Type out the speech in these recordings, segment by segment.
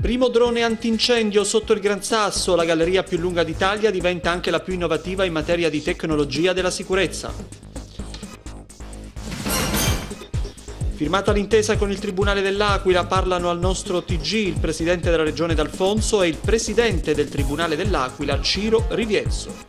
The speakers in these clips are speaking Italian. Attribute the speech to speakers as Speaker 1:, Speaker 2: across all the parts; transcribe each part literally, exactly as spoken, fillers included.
Speaker 1: Primo drone antincendio sotto il Gran Sasso, la galleria più lunga d'Italia diventa anche la più innovativa in materia di tecnologia della sicurezza. Firmata l'intesa con il Tribunale dell'Aquila, parlano al nostro T G il Presidente della Regione D'Alfonso e il Presidente del Tribunale dell'Aquila, Ciro Riviezzo.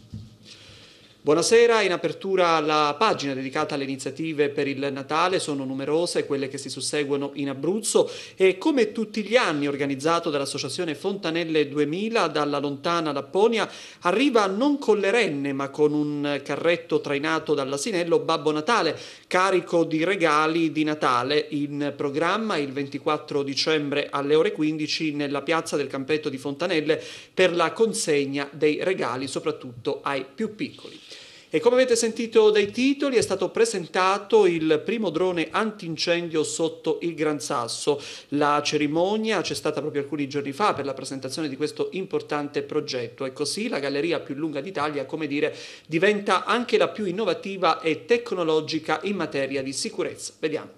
Speaker 1: Buonasera, in apertura la pagina dedicata alle iniziative per il Natale, sono numerose quelle che si susseguono in Abruzzo e come tutti gli anni organizzato dall'Associazione Fontanelle duemila dalla lontana Lapponia arriva non con le renne ma con un carretto trainato dall'asinello Babbo Natale, carico di regali di Natale, in programma il ventiquattro dicembre alle ore quindici nella piazza del Campetto di Fontanelle per la consegna dei regali soprattutto ai più piccoli. E come avete sentito dai titoli è stato presentato il primo drone antincendio sotto il Gran Sasso. La cerimonia c'è stata proprio alcuni giorni fa per la presentazione di questo importante progetto e così la galleria più lunga d'Italia, come dire, diventa anche la più innovativa e tecnologica in materia di sicurezza. Vediamo.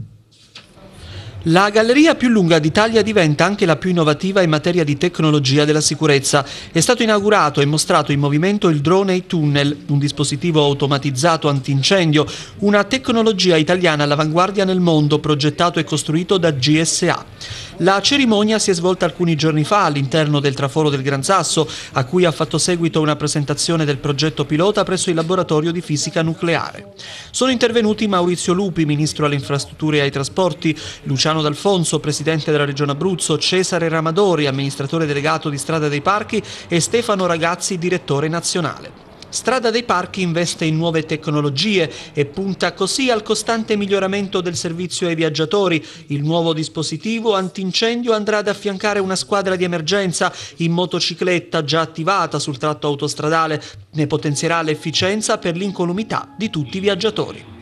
Speaker 1: La galleria più lunga d'Italia diventa anche la più innovativa in materia di tecnologia della sicurezza. È stato inaugurato e mostrato in movimento il drone e-tunnel, un dispositivo automatizzato antincendio, una tecnologia italiana all'avanguardia nel mondo, progettato e costruito da G S A. La cerimonia si è svolta alcuni giorni fa all'interno del traforo del Gran Sasso, a cui ha fatto seguito una presentazione del progetto pilota presso il laboratorio di fisica nucleare. Sono intervenuti Maurizio Lupi, Ministro alle Infrastrutture e ai Trasporti, Luciano D'Alfonso, Presidente della Regione Abruzzo, Cesare Ramadori, amministratore delegato di Strada dei Parchi e Stefano Ragazzi, direttore nazionale. Strada dei Parchi investe in nuove tecnologie e punta così al costante miglioramento del servizio ai viaggiatori. Il nuovo dispositivo antincendio andrà ad affiancare una squadra di emergenza in motocicletta già attivata sul tratto autostradale. Ne potenzierà l'efficienza per l'incolumità di tutti i viaggiatori.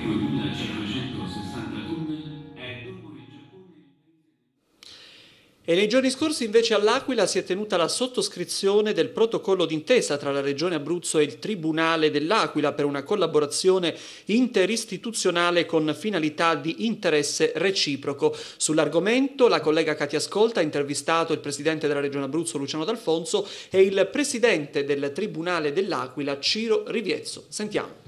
Speaker 1: E nei giorni scorsi invece all'Aquila si è tenuta la sottoscrizione del protocollo d'intesa tra la Regione Abruzzo e il Tribunale dell'Aquila per una collaborazione interistituzionale con finalità di interesse reciproco. Sull'argomento la collega Katia Scolta ha intervistato il Presidente della Regione Abruzzo Luciano D'Alfonso e il Presidente del Tribunale dell'Aquila Ciro Riviezzo. Sentiamo.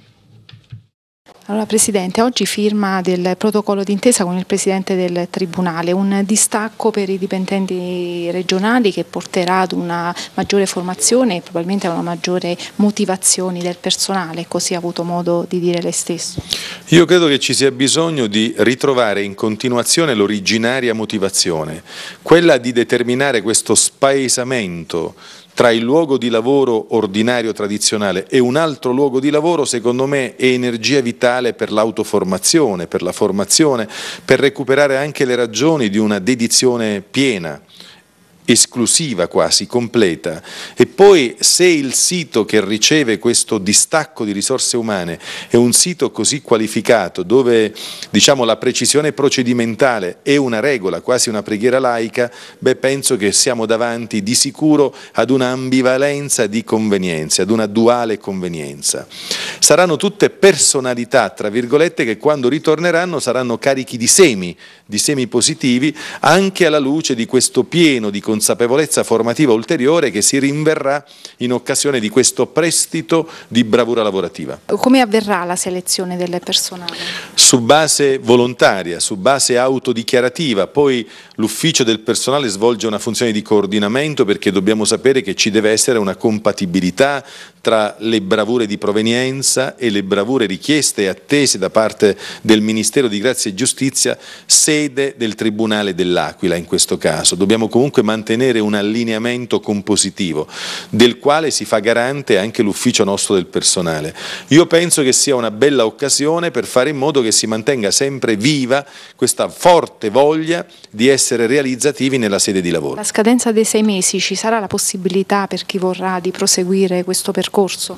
Speaker 2: Allora Presidente, oggi firma del protocollo d'intesa con il Presidente del Tribunale, un distacco per i dipendenti regionali che porterà ad una maggiore formazione e probabilmente a una maggiore motivazione del personale, così ha avuto modo di dire lei stesso.
Speaker 3: Io credo che ci sia bisogno di ritrovare in continuazione l'originaria motivazione, quella di determinare questo spaesamento tra il luogo di lavoro ordinario tradizionale e un altro luogo di lavoro, secondo me, è energia vitale per l'autoformazione, per la formazione, per recuperare anche le ragioni di una dedizione piena, esclusiva quasi, completa. E poi se il sito che riceve questo distacco di risorse umane è un sito così qualificato, dove diciamo la precisione procedimentale è una regola, quasi una preghiera laica, beh, penso che siamo davanti di sicuro ad una ambivalenza di convenienze, ad una duale convenienza. Saranno tutte personalità, tra virgolette, che quando ritorneranno saranno carichi di semi, di semi positivi, anche alla luce di questo pieno di consapevolezza formativa ulteriore che si rinverrà in occasione di questo prestito di bravura lavorativa.
Speaker 2: Come avverrà la selezione del personale?
Speaker 3: Su base volontaria, su base autodichiarativa, poi l'ufficio del personale svolge una funzione di coordinamento perché dobbiamo sapere che ci deve essere una compatibilità tra le bravure di provenienza e le bravure richieste e attese da parte del Ministero di Grazia e Giustizia, sede del Tribunale dell'Aquila in questo caso. Dobbiamo comunque mantenere un allineamento compositivo del quale si fa garante anche l'ufficio nostro del personale. Io penso che sia una bella occasione per fare in modo che si mantenga sempre viva questa forte voglia di essere realizzativi nella sede di lavoro.
Speaker 2: La scadenza dei sei mesi, ci sarà la possibilità per chi vorrà di proseguire questo percorso?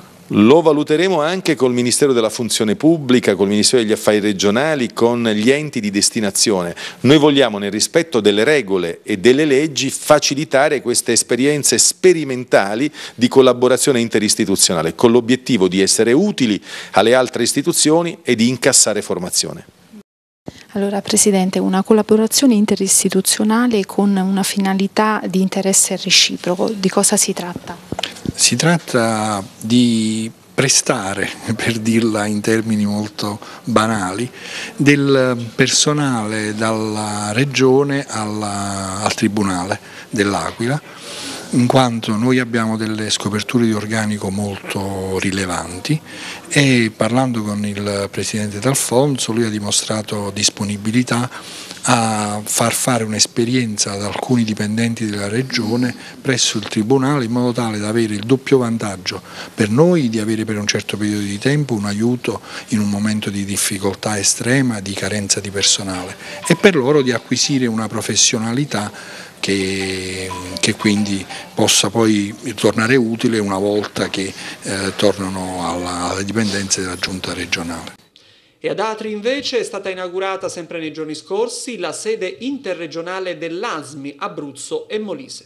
Speaker 3: Lo valuteremo anche col Ministero della Funzione Pubblica, col Ministero degli Affari Regionali, con gli enti di destinazione. Noi vogliamo, nel rispetto delle regole e delle leggi, facilitare queste esperienze sperimentali di collaborazione interistituzionale, con l'obiettivo di essere utili alle altre istituzioni e di incassare formazione.
Speaker 2: Allora Presidente, una collaborazione interistituzionale con una finalità di interesse reciproco, di cosa si tratta?
Speaker 4: Si tratta di prestare, per dirla in termini molto banali, del personale dalla Regione alla, al Tribunale dell'Aquila, in quanto noi abbiamo delle scoperture di organico molto rilevanti e parlando con il Presidente D'Alfonso lui ha dimostrato disponibilità a far fare un'esperienza ad alcuni dipendenti della Regione presso il Tribunale in modo tale da avere il doppio vantaggio per noi di avere per un certo periodo di tempo un aiuto in un momento di difficoltà estrema, di carenza di personale e per loro di acquisire una professionalità Che, che quindi possa poi tornare utile una volta che eh, tornano alla, alle dipendenze della Giunta regionale.
Speaker 1: E ad Atri invece è stata inaugurata sempre nei giorni scorsi la sede interregionale dell'A S M I Abruzzo e Molise.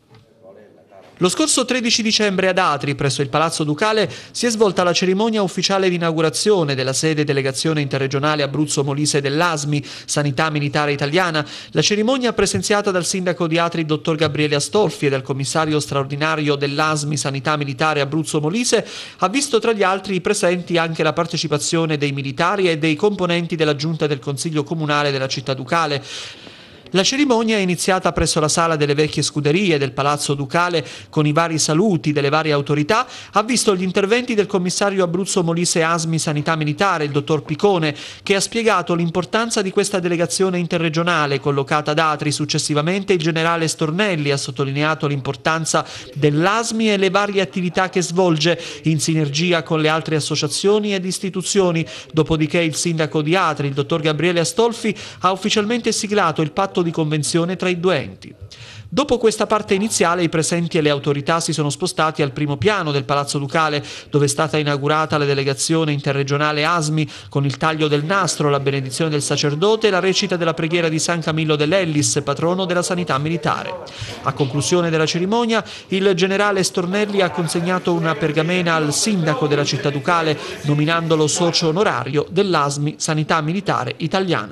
Speaker 1: Lo scorso tredici dicembre ad Atri, presso il Palazzo Ducale, si è svolta la cerimonia ufficiale di inaugurazione della sede delegazione interregionale Abruzzo-Molise dell'A S M I, Sanità Militare Italiana. La cerimonia presenziata dal sindaco di Atri, dottor Gabriele Astolfi, e dal commissario straordinario dell'A S M I Sanità Militare Abruzzo-Molise ha visto tra gli altri presenti anche la partecipazione dei militari e dei componenti della giunta del Consiglio Comunale della città ducale. La cerimonia è iniziata presso la sala delle vecchie scuderie del Palazzo Ducale con i vari saluti delle varie autorità, ha visto gli interventi del commissario Abruzzo-Molise A S M I Sanità Militare, il dottor Picone, che ha spiegato l'importanza di questa delegazione interregionale collocata ad Atri. Successivamente il generale Stornelli ha sottolineato l'importanza dell'A S M I e le varie attività che svolge in sinergia con le altre associazioni ed istituzioni, dopodiché il sindaco di Atri, il dottor Gabriele Astolfi, ha ufficialmente siglato il patto di convenzione tra i due enti. Dopo questa parte iniziale i presenti e le autorità si sono spostati al primo piano del Palazzo Ducale, dove è stata inaugurata la delegazione interregionale A S M I con il taglio del nastro, la benedizione del sacerdote e la recita della preghiera di San Camillo dell'Ellis, patrono della sanità militare. A conclusione della cerimonia il generale Stornelli ha consegnato una pergamena al sindaco della città ducale, nominandolo socio onorario dell'A S M I Sanità Militare Italiana.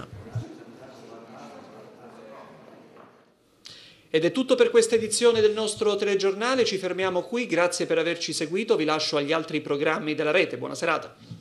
Speaker 1: Ed è tutto per questa edizione del nostro telegiornale, ci fermiamo qui, grazie per averci seguito, vi lascio agli altri programmi della rete, buona serata.